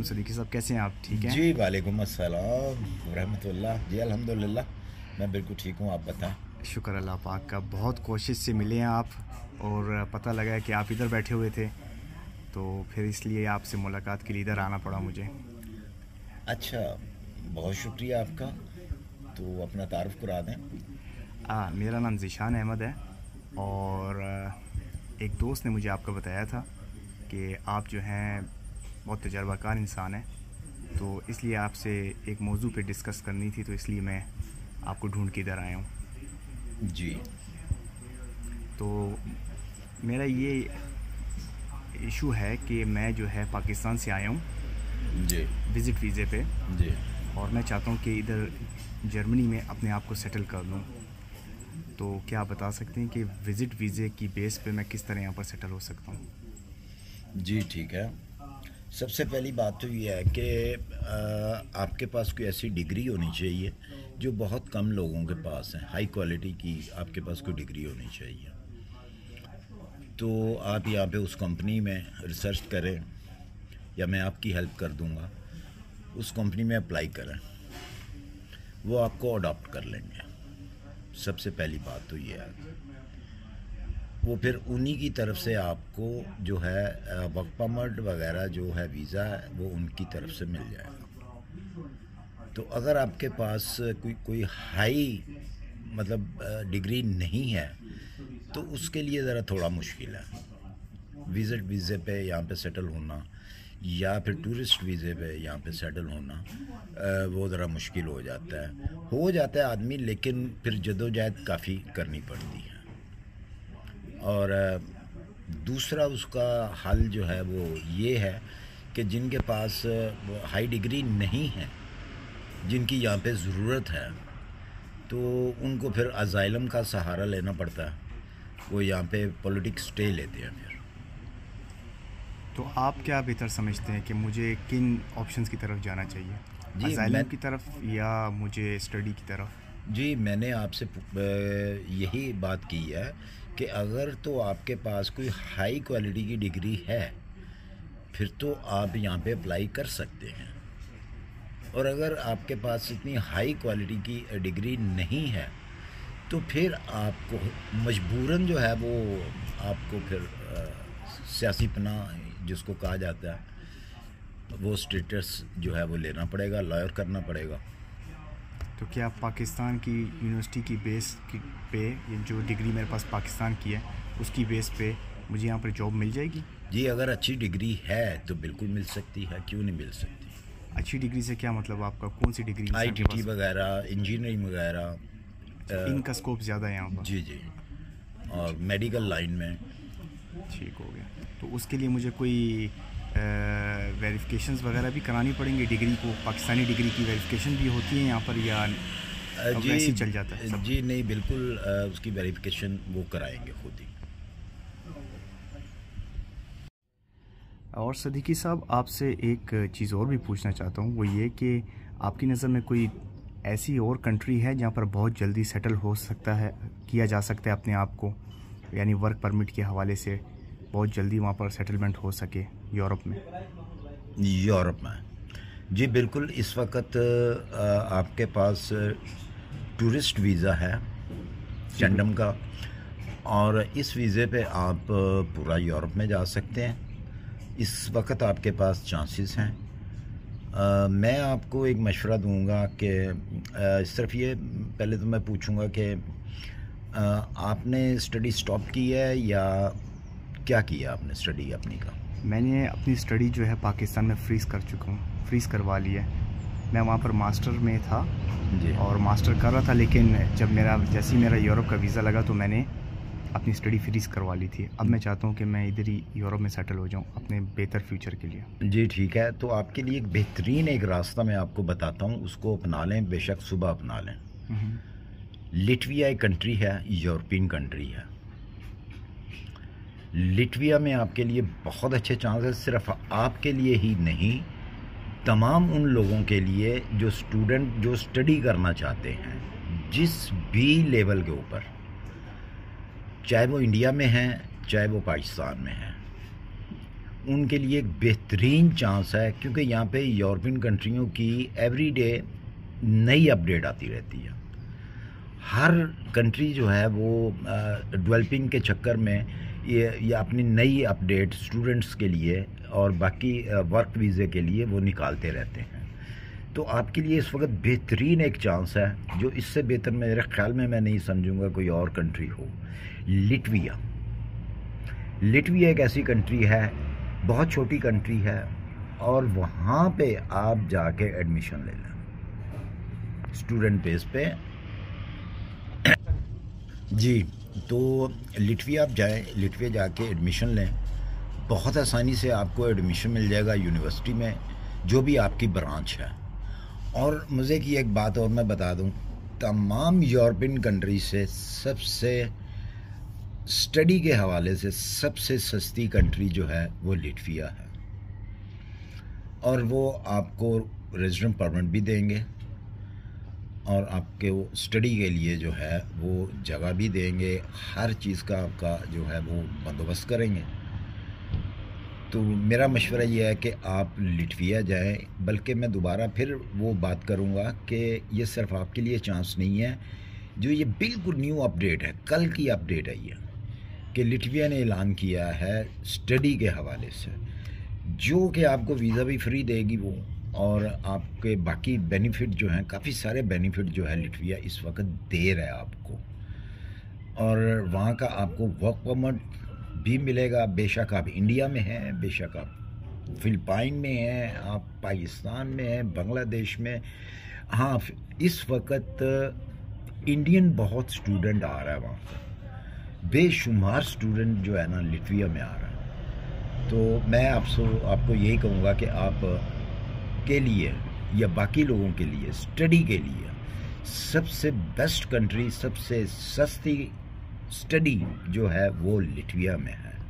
صدیقی صاحب، کیسے ہیں آپ؟ ٹھیک ہیں جی وعلیکم السلام ورحمۃ اللہ. جی الحمدللہ میں بالکل ٹھیک ہوں. آپ بتائیں. شکر اللہ پاک کا. بہت کوشش سے ملے ہیں آپ، اور پتہ لگا کہ آپ ادھر بیٹھے ہوئے تھے، تو پھر اس لیے آپ سے ملاقات کے لیے ادھر آنا پڑا مجھے. اچھا، بہت شکریہ آپ کا. تو اپنا تعارف کرا دیں. میرا نام ذیشان احمد ہے، اور ایک دوست نے مجھے آپ کا بتایا تھا کہ آپ جو ہیں بہت تجربہ کار انسان ہیں، تو اس لیے آپ سے ایک موضوع پہ ڈسکس کرنی تھی، تو اس لیے میں آپ کو ڈھونڈ کے ادھر آیا ہوں. جی. تو میرا یہ ایشو ہے کہ میں جو ہے پاکستان سے آیا ہوں جی. وزٹ ویزے پہ، جی. اور میں چاہتا ہوں کہ ادھر جرمنی میں اپنے آپ کو سیٹل کر لوں. تو کیا آپ بتا سکتے ہیں کہ وزٹ ویزے کی بیس پہ میں کس طرح یہاں پر سیٹل ہو سکتا ہوں؟ جی ٹھیک ہے. سب سے پہلی بات تو یہ ہے کہ آپ کے پاس کوئی ایسی ڈگری ہونی چاہیے جو بہت کم لوگوں کے پاس ہے. ہائی کوالٹی کی آپ کے پاس کوئی ڈگری ہونی چاہیے. تو آپ یہاں پہ اس کمپنی میں ریسرچ کریں، یا میں آپ کی ہیلپ کر دوں گا. اس کمپنی میں اپلائی کریں، وہ آپ کو اڈاپٹ کر لیں گے. سب سے پہلی بات تو یہ ہے. وہ پھر انہی کی طرف سے آپ کو جو ہے ورک پرمٹ وغیرہ جو ہے ویزا ہے وہ ان کی طرف سے مل جائے گا. تو اگر آپ کے پاس کوئی ہائی مطلب ڈگری نہیں ہے تو اس کے لیے ذرا تھوڑا مشکل ہے. وزٹ ویزے پہ یہاں پہ سیٹل ہونا، یا پھر ٹورسٹ ویزے پہ یہاں پہ سیٹل ہونا، وہ ذرا مشکل ہو جاتا ہے آدمی. لیکن پھر جدوجہد کافی کرنی پڑتی ہے. اور دوسرا اس کا حل جو ہے وہ یہ ہے کہ جن کے پاس ہائی ڈگری نہیں ہے، جن کی یہاں پہ ضرورت ہے، تو ان کو پھر ازائلم کا سہارا لینا پڑتا ہے. وہ یہاں پہ پولیٹکس سٹے لیتے ہیں پھر. تو آپ کیا بہتر سمجھتے ہیں کہ مجھے کن آپشنز کی طرف جانا چاہیے؟ جی ازائلم کی طرف یا مجھے اسٹڈی کی طرف؟ جی میں نے آپ سے یہی بات کی ہے کہ اگر تو آپ کے پاس کوئی ہائی کوالٹی کی ڈگری ہے پھر تو آپ یہاں پہ اپلائی کر سکتے ہیں. اور اگر آپ کے پاس اتنی ہائی کوالٹی کی ڈگری نہیں ہے تو پھر آپ کو مجبوراً جو ہے وہ آپ کو پھر سیاسی پناہ جس کو کہا جاتا ہے وہ اسٹیٹس جو ہے وہ لینا پڑے گا، لائر کرنا پڑے گا. تو کیا پاکستان کی یونیورسٹی کی بیس پہ جو ڈگری میرے پاس پاکستان کی ہے اس کی بیس پہ مجھے یہاں پر جاب مل جائے گی؟ جی اگر اچھی ڈگری ہے تو بالکل مل سکتی ہے. کیوں نہیں مل سکتی؟ اچھی ڈگری سے کیا مطلب؟ آپ کا کون سی ڈگری؟ آئی ٹی ٹی وغیرہ، انجینئرنگ وغیرہ. ان کا اسکوپ زیادہ ہے یہاں پر؟ جی جی. اور میڈیکل لائن میں. ٹھیک ہو گیا. تو اس کے لیے مجھے کوئی ویریفیکیشنز وغیرہ بھی کرانی پڑیں گی؟ ڈگری کو، پاکستانی ڈگری کی ویریفیکیشن بھی ہوتی ہے یہاں پر یا ویسے ہی چل جاتا ہے؟ جی نہیں، بالکل اس کی ویریفیکیشن وہ کرائیں گے خود ہی. اور صدیقی صاحب، آپ سے ایک چیز اور بھی پوچھنا چاہتا ہوں، وہ یہ کہ آپ کی نظر میں کوئی ایسی اور کنٹری ہے جہاں پر بہت جلدی سیٹل ہو سکتا ہے، کیا جا سکتا ہے اپنے آپ کو، یعنی ورک پرمٹ کے حوالے سے بہت جلدی وہاں پر سیٹلمنٹ ہو سکے یورپ میں؟ یورپ میں جی بالکل. اس وقت آپ کے پاس ٹورسٹ ویزا ہے چنڈم کا، اور اس ویزے پہ آپ پورا یورپ میں جا سکتے ہیں. اس وقت آپ کے پاس چانسز ہیں. میں آپ کو ایک مشورہ دوں گا کہ صرف یہ پہلے تو میں پوچھوں گا کہ آپ نے اسٹڈی سٹاپ کی ہے یا کیا کیا آپ نے اسٹڈی اپنی کا؟ میں نے اپنی اسٹڈی جو ہے پاکستان میں فریز کر چکا ہوں، فریز کروا لی ہے. میں وہاں پر ماسٹر میں تھا جی. اور ماسٹر کر رہا تھا، لیکن جب جیسے ہی میرا یورپ کا ویزا لگا تو میں نے اپنی اسٹڈی فریز کروا لی تھی. اب میں چاہتا ہوں کہ میں ادھر ہی یورپ میں سیٹل ہو جاؤں اپنے بہتر فیوچر کے لیے. جی ٹھیک ہے. تو آپ کے لیے ایک بہترین ایک راستہ میں آپ کو بتاتا ہوں، اس کو اپنا لیں. بے شک صبح اپنا لیں. لٹویا ایک کنٹری ہے، یورپین کنٹری ہے. لٹویا میں آپ کے لیے بہت اچھے چانس ہے. صرف آپ کے لیے ہی نہیں، تمام ان لوگوں کے لیے جو اسٹوڈنٹ جو اسٹڈی کرنا چاہتے ہیں جس بھی لیول کے اوپر، چاہے وہ انڈیا میں ہیں چاہے وہ پاکستان میں ہیں، ان کے لیے ایک بہترین چانس ہے، کیونکہ یہاں پہ یورپین کنٹریوں کی ایوری ڈے نئی اپڈیٹ آتی رہتی ہے. ہر کنٹری جو ہے وہ ڈیولپنگ کے چکر میں یہ اپنی نئی اپڈیٹ اسٹوڈنٹس کے لیے اور باقی ورک ویزے کے لیے وہ نکالتے رہتے ہیں. تو آپ کے لیے اس وقت بہترین ایک چانس ہے، جو اس سے بہتر میرے خیال میں نہیں سمجھوں گا کوئی اور کنٹری ہو. لٹویا ایک ایسی کنٹری ہے، بہت چھوٹی کنٹری ہے، اور وہاں پہ آپ جا کے ایڈمیشن لے لیں اسٹوڈنٹ بیس پہ. جی، تو لٹویا آپ جائیں، لٹویا جا کے ایڈمیشن لیں. بہت آسانی سے آپ کو ایڈمیشن مل جائے گا یونیورسٹی میں، جو بھی آپ کی برانچ ہے. اور مزے کی ایک بات اور میں بتا دوں، تمام یورپین کنٹری سے سب سے اسٹڈی کے حوالے سے سب سے سستی کنٹری جو ہے وہ لٹویا ہے. اور وہ آپ کو ریزیڈنٹ پرمٹ بھی دیں گے، اور آپ کے وہ اسٹڈی کے لیے جو ہے وہ جگہ بھی دیں گے، ہر چیز کا آپ کا جو ہے وہ بندوبست کریں گے. تو میرا مشورہ یہ ہے کہ آپ لٹویا جائیں. بلکہ میں دوبارہ پھر وہ بات کروں گا کہ یہ صرف آپ کے لیے چانس نہیں ہے، جو یہ بالکل نیو اپڈیٹ ہے، کل کی اپڈیٹ ہے یہ، کہ لٹویا نے اعلان کیا ہے اسٹڈی کے حوالے سے، جو کہ آپ کو ویزا بھی فری دے گی وہ، اور آپ کے باقی بینیفٹ جو ہیں، کافی سارے بینیفٹ جو ہے لٹویا اس وقت دے رہا ہے آپ کو. اور وہاں کا آپ کو ورک پرمٹ بھی ملے گا. بے شک آپ انڈیا میں ہیں، بے شک آپ فلپائن میں ہیں، آپ پاکستان میں ہیں، بنگلہ دیش میں. ہاں، اس وقت انڈین بہت اسٹوڈنٹ آ رہا ہے وہاں پہ، بے شمار اسٹوڈنٹ جو ہے نا لٹویا میں آ رہا ہے. تو میں آپ کو یہی کہوں گا کہ آپ کے لیے یا باقی لوگوں کے لیے اسٹڈی کے لیے سب سے بیسٹ کنٹری، سب سے سستی اسٹڈی جو ہے وہ لٹویا میں ہے.